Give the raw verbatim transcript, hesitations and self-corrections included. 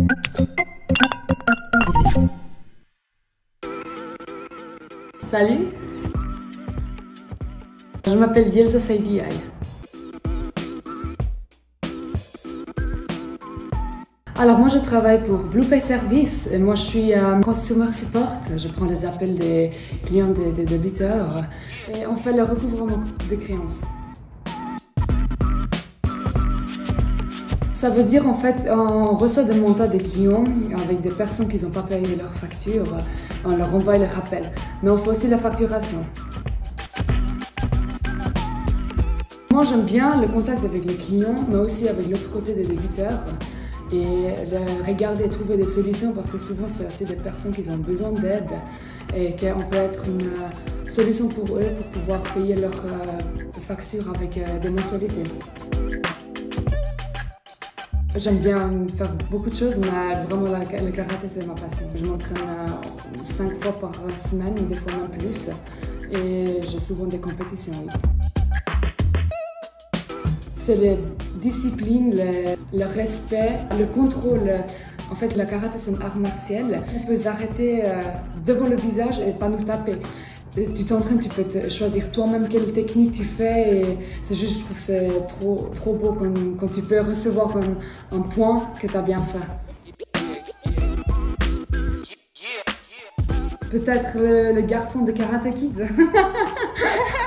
Salut, je m'appelle Dielsa Saidiaï. Alors moi je travaille pour BluePay Service et moi je suis euh, Consumer Support. Je prends les appels des clients des, des débiteurs et on fait le recouvrement des créances. Ça veut dire en fait on reçoit des mandats des clients avec des personnes qui n'ont pas payé leurs factures, on leur envoie les rappels, mais on fait aussi la facturation. Moi j'aime bien le contact avec les clients mais aussi avec l'autre côté des débiteurs. Et regarder et trouver des solutions parce que souvent c'est aussi des personnes qui ont besoin d'aide et qu'on peut être une solution pour eux pour pouvoir payer leurs factures avec des mensualités. J'aime bien faire beaucoup de choses, mais vraiment le karaté c'est ma passion. Je m'entraîne cinq fois par semaine, des fois même plus, et j'ai souvent des compétitions. C'est les disciplines, le, le respect, le contrôle. En fait, le karaté, c'est un art martial. Tu peux s'arrêter euh, devant le visage et pas nous taper. Et tu t'entraînes, tu peux te choisir toi-même quelle technique tu fais. Et c'est juste, je trouve que c'est trop, trop beau quand, quand tu peux recevoir un, un point que tu as bien fait. Peut-être le, le garçon de Karate Kid.